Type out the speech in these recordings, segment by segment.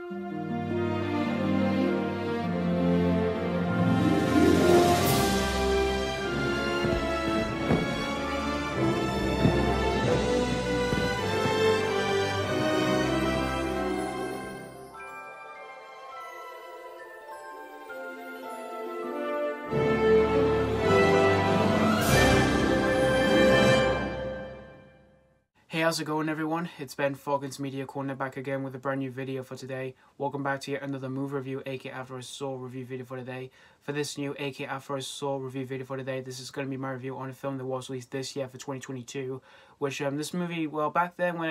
Hey, how's it going, everyone? It's Ben Falcons Media Corner back again with a brand new video for today. Welcome back to yet another movie review, aka After I Saw review video for today. For this new aka After I Saw review video for today, this is going to be my review on a film that was released this year for 2022. Which this movie, well, back then when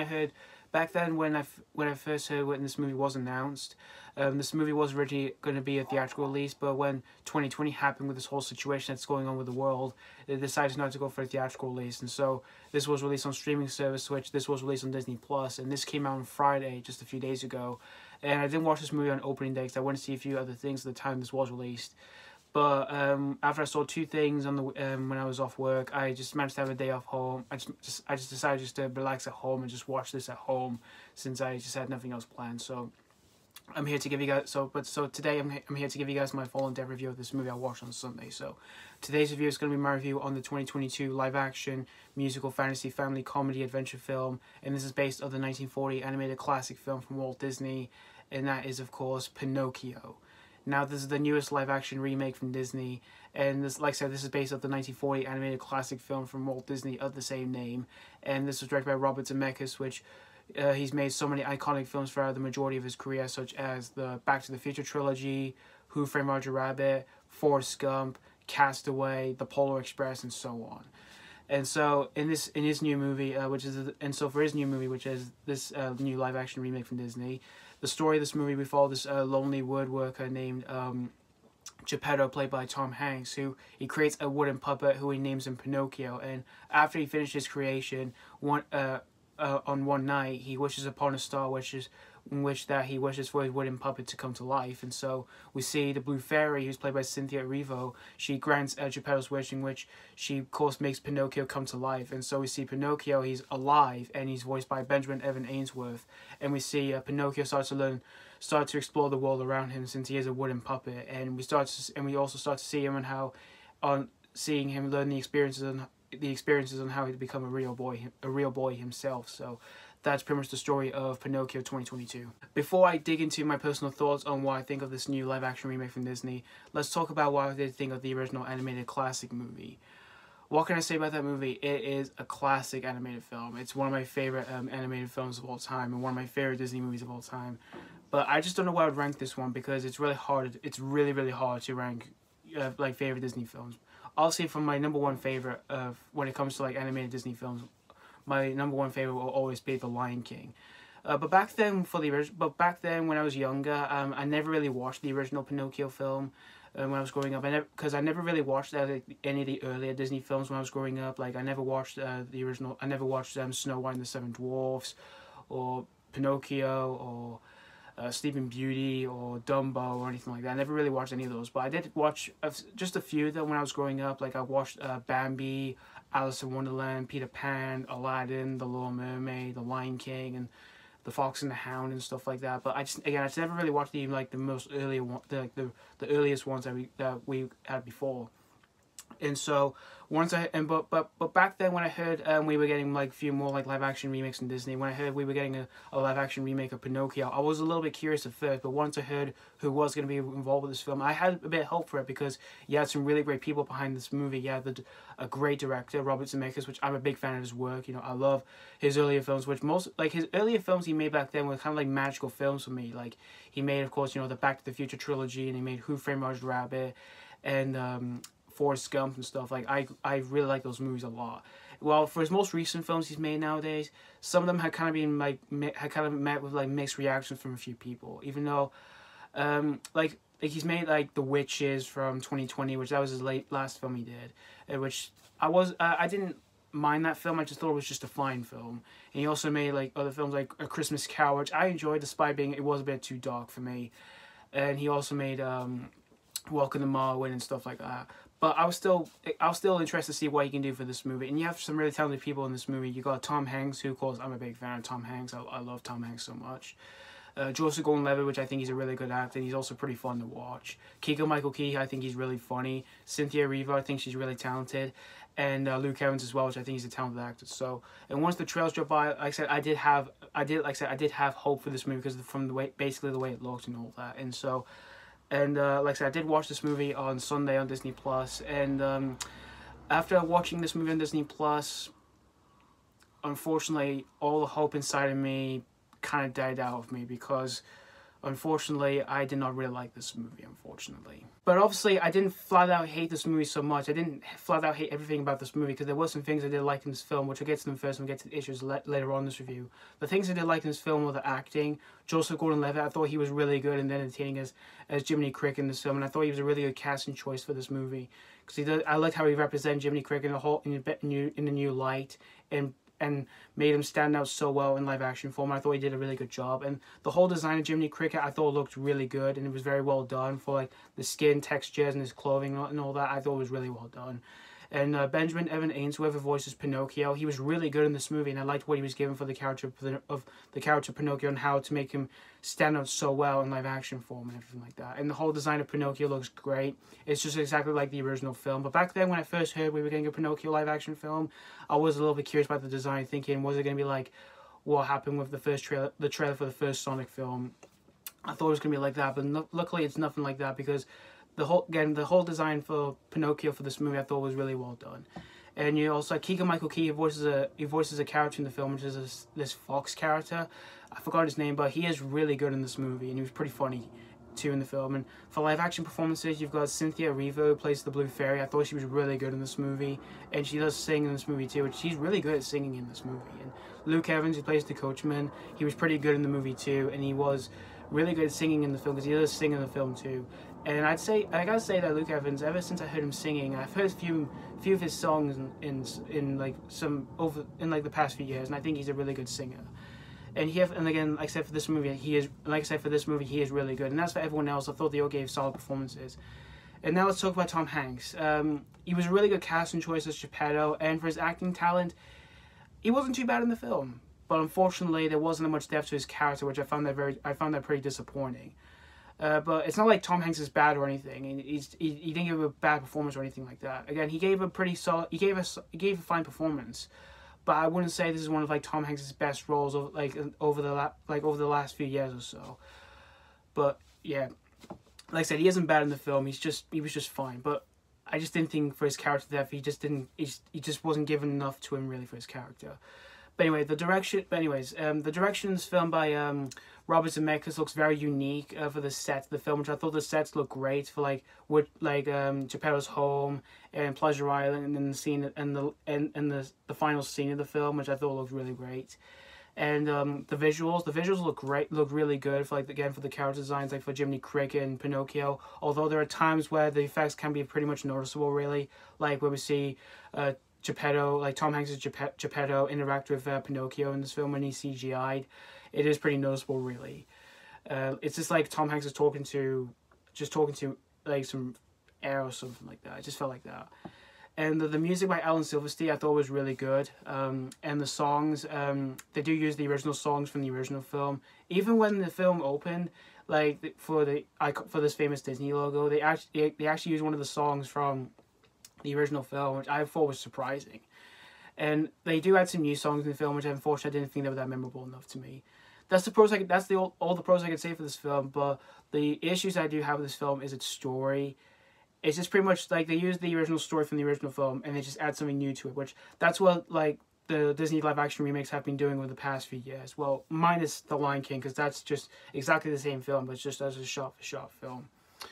I first heard when this movie was announced, this movie was originally going to be a theatrical release, but when 2020 happened with this whole situation that's going on with the world, they decided not to go for a theatrical release, and so this was released on streaming service, which this was released on Disney Plus, and this came out on Friday, just a few days ago. And I didn't watch this movie on opening day because I wanted to see a few other things at the time this was released. But after I saw two things on the when I was off work, I just managed to have a day off home. I just decided just to relax at home and just watch this at home, since I just had nothing else planned. So I'm here to give you guys today I'm here to give you guys my full in-depth review of this movie I watched on Sunday. So today's review is going to be my review on the 2022 live-action musical fantasy family comedy adventure film, and this is based on the 1940 animated classic film from Walt Disney, and that is of course Pinocchio. Now, this is the newest live-action remake from Disney, and this, like I said, this is based off the 1940 animated classic film from Walt Disney of the same name, and this was directed by Robert Zemeckis, which he's made so many iconic films throughout the majority of his career, such as the Back to the Future trilogy, Who Framed Roger Rabbit, Forrest Gump, Castaway, The Polar Express, and so on. And so in his new movie, which is this new live-action remake from Disney, the story of this movie, we follow this lonely woodworker named Geppetto, played by Tom Hanks, who he creates a wooden puppet who he names him Pinocchio. And after he finishes his creation, on one night, he wishes upon a star, he wishes for his wooden puppet to come to life. And so we see the Blue Fairy, who's played by Cynthia Erivo. She grants Geppetto's wish, in which she, of course, makes Pinocchio come to life. And so we see Pinocchio, he's alive, and he's voiced by Benjamin Evan Ainsworth. And we see Pinocchio start to explore the world around him, since he is a wooden puppet. And we also start to see him seeing him learn the experiences on how to become a real boy himself. So that's pretty much the story of Pinocchio 2022. Before I dig into my personal thoughts on what I think of this new live-action remake from Disney, let's talk about what I did think of the original animated classic movie. What can I say about that movie? It is a classic animated film. It's one of my favorite animated films of all time, and one of my favorite Disney movies of all time. But I just don't know where I would rank this one, because it's really hard. It's really hard to rank like favorite Disney films. I'll say from my number one favorite when it comes to like animated Disney films, my number one favorite will always be The Lion King. But back then when I was younger, I never really watched the original Pinocchio film when I was growing up. Because I never really watched any of the earlier Disney films when I was growing up. Like I never watched the original. I never watched Snow White and the Seven Dwarfs, or Pinocchio, or Sleeping Beauty, or Dumbo, or anything like that. I never really watched any of those, but I did watch just a few of them when I was growing up. Like I watched Bambi, Alice in Wonderland, Peter Pan, Aladdin, The Little Mermaid, The Lion King, and The Fox and the Hound, and stuff like that. But I just never really watched the earliest ones that we had before. And so but back then when I heard we were getting like a few more like live action remakes in Disney, when I heard we were getting a live action remake of Pinocchio, I was a little bit curious at first. But once I heard who was going to be involved with this film, I had a bit of hope for it, because you had some really great people behind this movie. You had a great director, Robert Zemeckis, which I'm a big fan of his work. You know, I love his earlier films, which his earlier films he made back then were kind of like magical films for me. Like he made, of course, you know, the Back to the Future trilogy, and he made Who Framed Roger Rabbit, and Forrest Gump and stuff. Like I really like those movies a lot. Well, for his most recent films he's made nowadays, some of them had kind of been like met with like mixed reactions from a few people. Even though, like he's made like The Witches from 2020, which that was his last film he did, which I didn't mind that film. I just thought it was just a fine film. And he also made like other films like A Christmas Carol, which I enjoyed, despite it was a bit too dark for me. And he also made Welcome to Marwen and stuff like that. But I was still interested to see what he can do for this movie. And you have some really talented people in this movie. You got Tom Hanks, who, of course, I'm a big fan of Tom Hanks. I love Tom Hanks so much. Joseph Gordon-Levitt, which I think he's a really good actor, and he's also pretty fun to watch. Keegan-Michael Key, I think he's really funny. Cynthia Erivo, I think she's really talented. And Luke Evans as well, which I think he's a talented actor. So, and once the trailers dropped by, like I said, I did have hope for this movie because from the way, basically the way it looked and all that. And so, and like I said, I did watch this movie on Sunday on Disney Plus, and after watching this movie on Disney Plus, unfortunately, all the hope inside of me kind of died out of me because, unfortunately, I did not really like this movie, unfortunately. But obviously, I didn't flat out hate this movie so much. I didn't flat out hate everything about this movie because there were some things I did like in this film, which I'll get to them first and we'll get to the issues later on in this review. The things I did like in this film were the acting. Joseph Gordon-Levitt, I thought he was really good and entertaining as Jiminy Cricket in this film, and I thought he was a really good casting choice for this movie because I liked how he represented Jiminy Cricket in a new light and made him stand out so well in live action form. I thought he did a really good job, and the whole design of Jiminy Cricket I thought looked really good, and it was very well done for like the skin textures and his clothing and all that. I thought it was really well done. And Benjamin Evan Ainsworth, who voices Pinocchio, he was really good in this movie, and I liked what he was given for the character of the character Pinocchio and how to make him stand out so well in live action form and everything like that. And the whole design of Pinocchio looks great. It's just exactly like the original film. But back then, when I first heard we were getting a Pinocchio live action film, I was a little bit curious about the design, thinking, was it going to be like what happened with the trailer for the first Sonic film? I thought it was going to be like that, but luckily it's nothing like that because the whole design for Pinocchio for this movie I thought was really well done. And you also Keegan-Michael Key, he voices a character in the film, which is this fox character. I forgot his name, but he is really good in this movie, and he was pretty funny too in the film. And for live action performances, you've got Cynthia Erivo, who plays the Blue Fairy. I thought she was really good in this movie, and she does sing in this movie too, which she's really good at singing in this movie. And Luke Evans, who plays the coachman, he was pretty good in the movie too, and he was really good at singing in the film because he does sing in the film too. And I gotta say that Luke Evans, ever since I heard him singing, I've heard a few of his songs in the past few years, and I think he's a really good singer. And again, like I said for this movie, he is really good. And as for everyone else, I thought they all gave solid performances. And now let's talk about Tom Hanks. He was a really good casting choice as Geppetto, and for his acting talent, he wasn't too bad in the film. But unfortunately, there wasn't much depth to his character, which I found that pretty disappointing. But it's not like Tom Hanks is bad or anything. He didn't give a bad performance or anything like that. Again, he gave a fine performance, but I wouldn't say this is one of like Tom Hanks' best roles over the last few years or so. But yeah, like I said, he isn't bad in the film. He was just fine. But I just didn't think for his character depth, he just wasn't given enough to him really for his character. But anyway, the direction in this film by Robert Zemeckis looks very unique for the sets of the film, which I thought the sets look great for Geppetto's home and Pleasure Island, and the scene and the final scene of the film, which I thought looked really great. And the visuals look really good for for the character designs, like for Jiminy Cricket and Pinocchio. Although there are times where the effects can be pretty much noticeable, really, like where we see Geppetto, like Tom Hanks' Geppetto interact with Pinocchio in this film when he's CGI'd. It is pretty noticeable, really. It's just like Tom Hanks is talking to like some air or something like that. I just felt like that. And the music by Alan Silverstein I thought was really good. And the songs, they do use the original songs from the original film. Even when the film opened, like for this famous Disney logo, they actually used one of the songs from the original film, which I thought was surprising. And they do add some new songs in the film, which unfortunately I didn't think they were that memorable enough to me. That's all the pros I could say for this film. But the issues I do have with this film is its story. It's just pretty much like they use the original story from the original film and they just add something new to it, which that's what like the Disney live action remakes have been doing over the past few years. Well, minus The Lion King, because that's just exactly the same film, but it's just as a shot-for-shot film.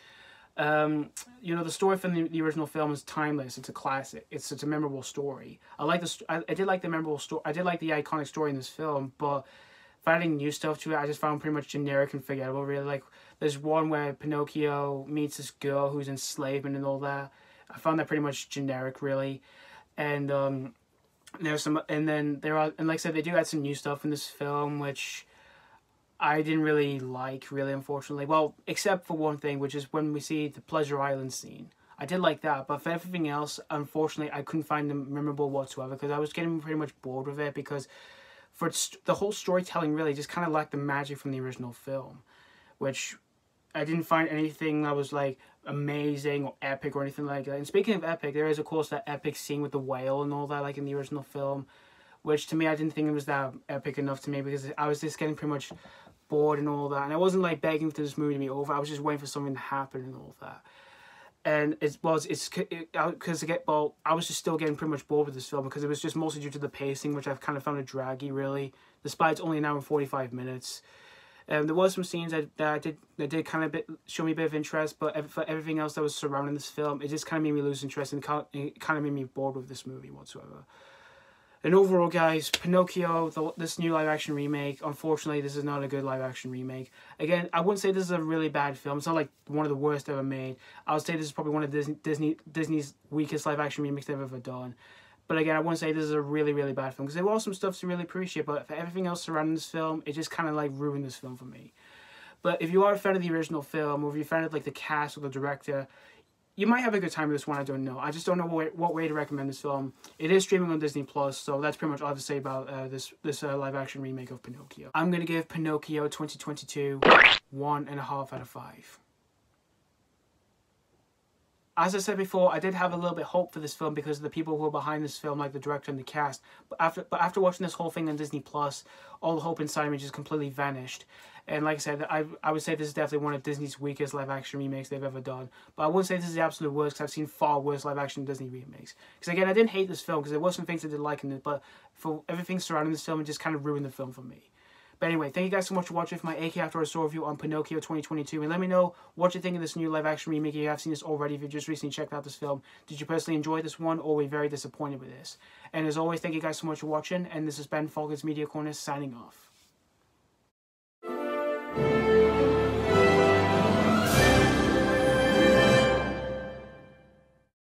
The story from the original film is timeless. It's a classic. It's a memorable story. I did like the memorable story. I did like the iconic story in this film, but adding new stuff to it, I just found pretty much generic and forgettable. Really, like there's one where Pinocchio meets this girl who's enslavement and all that. I found that pretty much generic, really. And there's some, and then like I said, they do add some new stuff in this film, which I didn't really like, really, unfortunately. Well, except for one thing, which is when we see the Pleasure Island scene. I did like that, but for everything else, unfortunately, I couldn't find them memorable whatsoever because I was getting pretty much bored with it because for the whole storytelling really just kind of lacked the magic from the original film, which I didn't find anything that was like amazing or epic or anything like that. And speaking of epic, there is of course that epic scene with the whale and all that, like in the original film, which to me I didn't think it was that epic enough to me, because I was just getting pretty much bored and all that, and I wasn't like begging for this movie to be over. I was just waiting for something to happen and all that. And I was just still getting pretty much bored with this film, because it was just mostly due to the pacing, which I've kind of found it draggy really, despite it's only an hour and 45 minutes. There was some scenes that did kind of show me a bit of interest, but for everything else that was surrounding this film, it just kind of made me lose interest, and it kind of made me bored with this movie whatsoever. And overall, guys, Pinocchio, this new live-action remake, unfortunately, this is not a good live-action remake. Again, I wouldn't say this is a really bad film. It's not like one of the worst ever made. I would say this is probably one of Disney's weakest live-action remakes they've ever done. But again, I wouldn't say this is a really, really bad film, because there was some stuff to really appreciate, but for everything else surrounding this film, it just kind of like ruined this film for me. But if you are a fan of the original film, or if you're a fan of like the cast or the director, you might have a good time with this one. I don't know. I just don't know what way to recommend this film. It is streaming on Disney Plus, so that's pretty much all I have to say about this live-action remake of Pinocchio. I'm going to give Pinocchio 2022 1.5 out of 5. As I said before, I did have a little bit of hope for this film because of the people who were behind this film, like the director and the cast. But after watching this whole thing on Disney Plus, all the hope inside me just completely vanished. And like I said, I would say this is definitely one of Disney's weakest live-action remakes they've ever done. But I wouldn't say this is the absolute worst, because I've seen far worse live-action Disney remakes. Because again, I didn't hate this film, because there were some things I did like in it, but for everything surrounding this film, it just kind of ruined the film for me. But anyway, thank you guys so much for watching my AK After Horror review on Pinocchio 2022. And let me know what you think of this new live-action remake. If you have seen this already, if you just recently checked out this film, did you personally enjoy this one, or were you very disappointed with this? And as always, thank you guys so much for watching. And this has been Falcons Media Corner signing off.